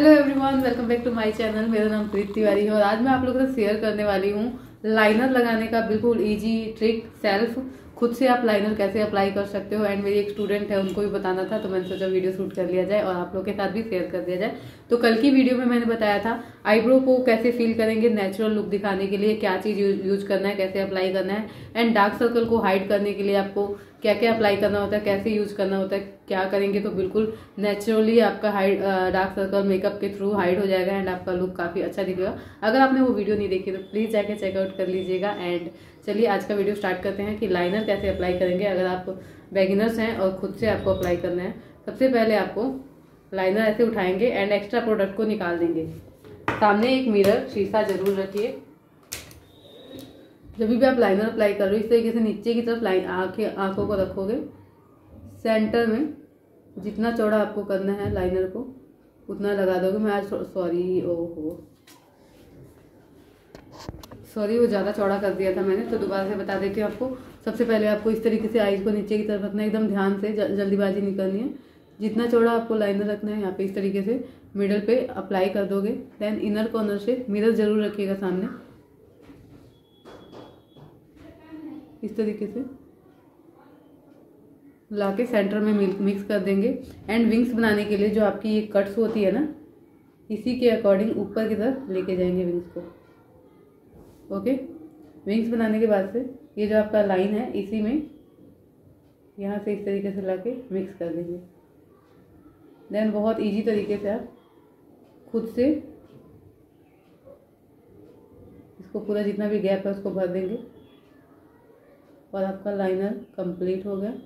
Hello everyone, welcome back to my channel. मेरा नाम प्रीति तिवारी है और आज मैं आप लोगों से शेयर करने वाली हूँ लाइनर लगाने का बिल्कुल इजी ट्रिक। सेल्फ खुद से आप लाइनर कैसे अप्लाई कर सकते हो। एंड मेरी एक स्टूडेंट है, उनको भी बताना था, तो मैंने सोचा वीडियो शूट कर लिया जाए और आप लोग के साथ भी शेयर कर दिया जाए। तो कल की वीडियो में मैंने बताया था आईब्रो को कैसे फिल करेंगे, नेचुरल लुक दिखाने के लिए क्या चीज यूज करना है, कैसे अप्लाई करना है। एंड डार्क सर्कल को हाइड करने के लिए आपको क्या क्या अप्लाई करना होता है, कैसे यूज करना होता है, क्या करेंगे तो बिल्कुल नेचुरली आपका हाइड डार्क सर्कल मेकअप के थ्रू हाइड हो जाएगा एंड आपका लुक काफी अच्छा दिखेगा। अगर आपने वो वीडियो नहीं देखी तो प्लीज जाके चेकआउट कर लीजिएगा। एंड चलिए आज का वीडियो स्टार्ट करते हैं कि लाइनर कैसे अप्लाई करेंगे अगर आप बेगिनर्स हैं और खुद से आपको अप्लाई करना है। सबसे पहले आपको लाइनर ऐसे उठाएंगे एंड एक्स्ट्रा प्रोडक्ट को निकाल देंगे। सामने एक मिरर शीशा जरूर रखिए। जब भी आप लाइनर अप्लाई कर रहे हो इस तरीके से नीचे की तरफ आंखों को रखोगे। सेंटर में जितना चौड़ा आपको करना है लाइनर को उतना लगा दोगे। मैं आज सॉरी वो ज़्यादा चौड़ा कर दिया था मैंने, तो दोबारा से बता देती हूँ आपको। सबसे पहले आपको इस तरीके से आईज को नीचे की तरफ रखना है, एकदम ध्यान से, जल्दीबाजी नहीं करनी है। जितना चौड़ा आपको लाइनर रखना है यहाँ पे इस तरीके से मिडल पे अप्लाई कर दोगे। देन इनर कॉर्नर से मिरर जरूर रखिएगा सामने, इस तरीके से लाके सेंटर में मिक्स कर देंगे। एंड विंग्स बनाने के लिए जो आपकी ये कट्स होती है ना, इसी के अकॉर्डिंग ऊपर की तरफ लेके जाएंगे विंग्स को। ओके, विंग्स बनाने के बाद से ये जो आपका लाइन है इसी में यहाँ से इस तरीके से लाके मिक्स कर देंगे। देन बहुत इजी तरीके से आप खुद से इसको पूरा जितना भी गैप है उसको भर देंगे और आपका लाइनर कंप्लीट हो गया।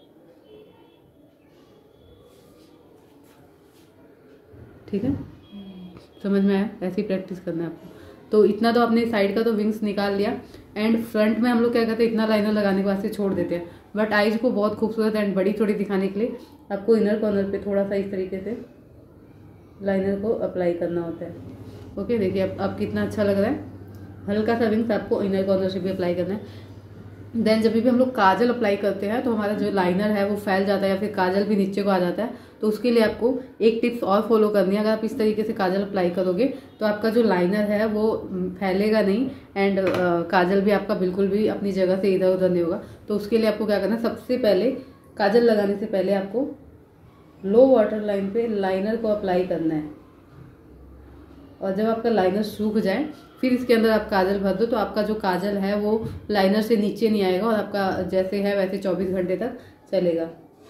ठीक है, समझ में आया? ऐसी प्रैक्टिस करना है आपको। तो इतना तो आपने साइड का तो विंग्स निकाल लिया। एंड फ्रंट में हम लोग क्या करते हैं, इतना लाइनर लगाने के बाद से छोड़ देते हैं, बट आईज को बहुत खूबसूरत एंड बड़ी थोड़ी दिखाने के लिए आपको इनर कॉर्नर पे थोड़ा सा इस तरीके से लाइनर को अप्लाई करना होता है। ओके, देखिए अब कितना अच्छा लग रहा है। हल्का सा विंग्स आपको इनर कॉर्नर से भी अप्लाई करना है। देन जब भी हम लोग काजल अप्लाई करते हैं तो हमारा जो लाइनर है वो फैल जाता है या फिर काजल भी नीचे को आ जाता है। तो उसके लिए आपको एक टिप्स और फॉलो करनी है। अगर आप इस तरीके से काजल अप्लाई करोगे तो आपका जो लाइनर है वो फैलेगा नहीं एंड काजल भी आपका बिल्कुल भी अपनी जगह से इधर उधर नहीं होगा। तो उसके लिए आपको क्या करना है, सबसे पहले काजल लगाने से पहले आपको लो वाटर लाइन पे लाइनर को अप्लाई करना है। और जब आपका लाइनर सूख जाए फिर इसके अंदर आप काजल भर दो, तो आपका जो काजल है वो लाइनर से नीचे नहीं आएगा और आपका जैसे है वैसे 24 घंटे तक चलेगा।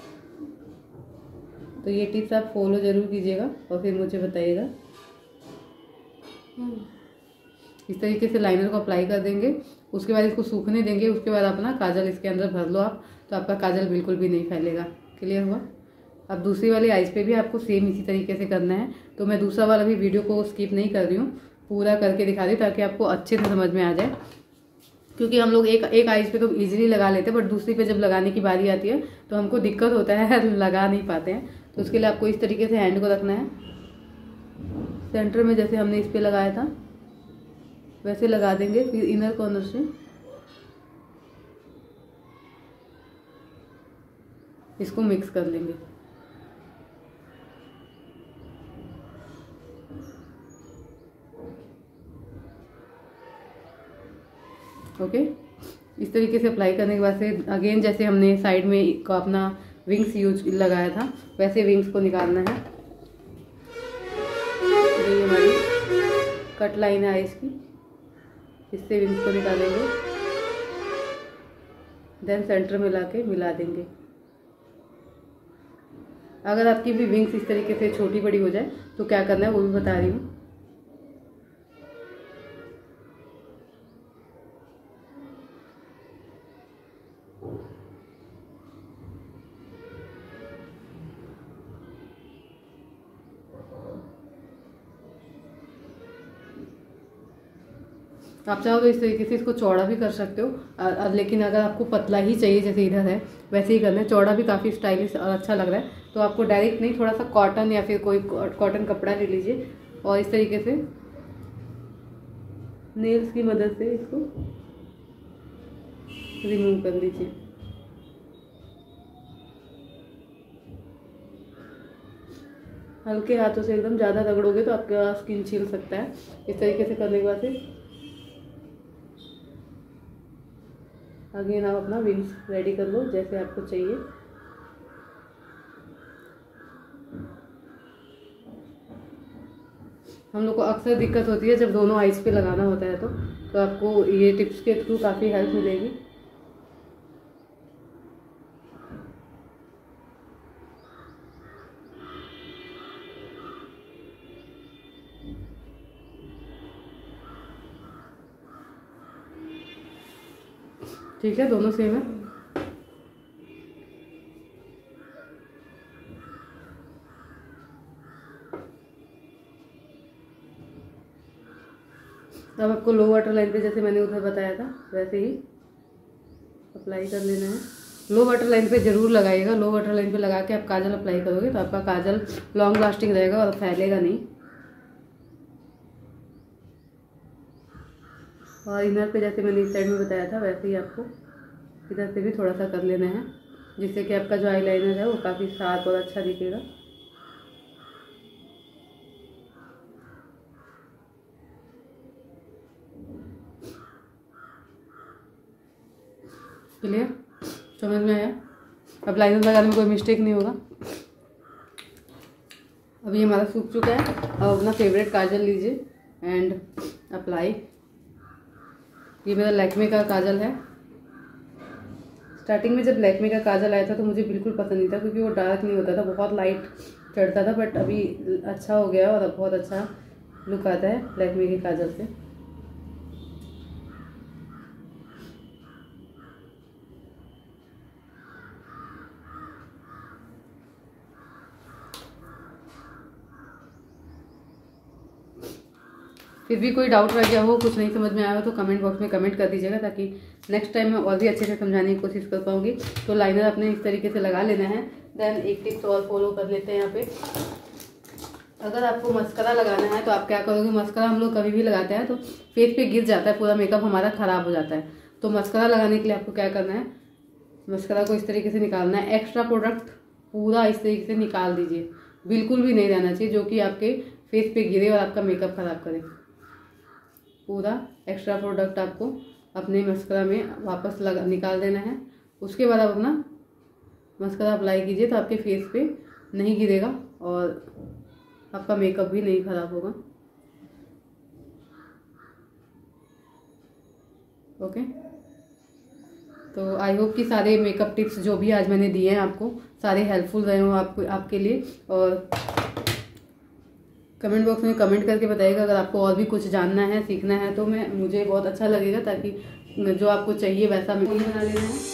तो ये टिप्स आप फॉलो जरूर कीजिएगा और फिर मुझे बताइएगा। इस तरीके से लाइनर को अप्लाई कर देंगे, उसके बाद इसको सूखने देंगे, उसके बाद अपना काजल इसके अंदर भर लो आप, तो आपका काजल बिल्कुल भी नहीं फैलेगा। क्लियर हुआ? अब दूसरी वाली आइज पे भी आपको सेम इसी तरीके से करना है। तो मैं दूसरा वाला भी वीडियो को स्किप नहीं कर रही हूँ, पूरा करके दिखा दी ताकि आपको अच्छे से समझ में आ जाए। क्योंकि हम लोग एक आइज पे तो इजीली लगा लेते हैं, बट दूसरी पे जब लगाने की बारी आती है तो हमको दिक्कत होता है लगा नहीं पाते हैं। तो उसके लिए आपको इस तरीके से हैंड को रखना है सेंटर में, जैसे हमने इस पे लगाया था वैसे लगा देंगे। फिर इनर कॉर्नर से इसको मिक्स कर लेंगे। ओके, इस तरीके से अप्लाई करने के बाद से अगेन जैसे हमने साइड में को अपना विंग्स यूज लगाया था वैसे विंग्स को निकालना है। ये हमारी कट लाइन है इसकी, इससे विंग्स को निकालेंगे। देन सेंटर में लाके मिला देंगे। अगर आपकी भी विंग्स इस तरीके से छोटी बड़ी हो जाए तो क्या करना है वो भी बता रही हूँ। आप चाहो तो इस तरीके से इसको चौड़ा भी कर सकते हो, लेकिन अगर आपको पतला ही चाहिए जैसे इधर है वैसे ही करना है। चौड़ा भी काफ़ी स्टाइलिश और अच्छा लग रहा है, तो आपको डायरेक्ट नहीं, थोड़ा सा कॉटन या फिर कोई कॉटन कपड़ा ले लीजिए और इस तरीके से नेल्स की मदद से इसको रिमूव कर लीजिए। हल्के हाथों से एकदम, ज़्यादा रगड़ोगे तो आपका स्किन छील सकता है। इस तरीके से करने के बाद से अगेन आप अपना विंग्स रेडी कर लो जैसे आपको चाहिए। हम लोग को अक्सर दिक्कत होती है जब दोनों आइज़ पे लगाना होता है, तो आपको ये टिप्स के थ्रू काफ़ी हेल्प मिलेगी। ठीक है, दोनों सेम है। अब आपको लो वाटर लाइन पे, जैसे मैंने उधर बताया था वैसे ही अप्लाई कर लेना है। लो वाटर लाइन पे ज़रूर लगाइएगा। लो वाटर लाइन पे लगा के आप काजल अप्लाई करोगे तो आपका काजल लॉन्ग लास्टिंग रहेगा और फैलेगा नहीं। और इनर पे जैसे मैंने इस साइड में बताया था वैसे ही आपको इधर से भी थोड़ा सा कर लेना है, जिससे कि आपका जो आईलाइनर है वो काफ़ी शार्प और अच्छा दिखेगा। क्लियर, समझ में आया? अब लाइनर लगाने में कोई मिस्टेक नहीं होगा। अब ये हमारा सूख चुका है। अब अपना फेवरेट काजल लीजिए एंड अप्लाई। ये मेरा लैक्मे का काजल है। स्टार्टिंग में जब लैक्मे का काजल आया था तो मुझे बिल्कुल पसंद नहीं था, क्योंकि वो डार्क नहीं होता था, बहुत लाइट चढ़ता था। बट अभी अच्छा हो गया और अब बहुत अच्छा लुक आता है लैक्मे के काजल से। फिर भी कोई डाउट रह गया हो, कुछ नहीं समझ में आया हो तो कमेंट बॉक्स में कमेंट कर दीजिएगा, ताकि नेक्स्ट टाइम मैं और भी अच्छे से समझाने की कोशिश कर पाऊँगी। तो लाइनर अपने इस तरीके से लगा लेना है। देन एक टिप्स और फॉलो कर लेते हैं यहाँ पे। अगर आपको मस्करा लगाना है तो आप क्या करोगे, मस्करा हम लोग कभी भी लगाते हैं तो फेस पे गिर जाता है, पूरा मेकअप हमारा ख़राब हो जाता है। तो मस्करा लगाने के लिए आपको क्या करना है, मस्करा को इस तरीके से निकालना है। एक्स्ट्रा प्रोडक्ट पूरा इस तरीके से निकाल दीजिए, बिल्कुल भी नहीं रहना चाहिए जो कि आपके फेस पे गिरे और आपका मेकअप ख़राब करे। पूरा एक्स्ट्रा प्रोडक्ट आपको अपने मस्करा में वापस निकाल देना है। उसके बाद आप अपना मस्करा अप्लाई कीजिए तो आपके फेस पे नहीं गिरेगा और आपका मेकअप भी नहीं ख़राब होगा। ओके, तो आई होप कि सारे मेकअप टिप्स जो भी आज मैंने दिए हैं आपको सारे हेल्पफुल रहे हों आपके लिए। और कमेंट बॉक्स में कमेंट करके बताइएगा अगर आपको और भी कुछ जानना है, सीखना है, तो मुझे बहुत अच्छा लगेगा, ताकि जो आपको चाहिए वैसा मैं बना लेना है।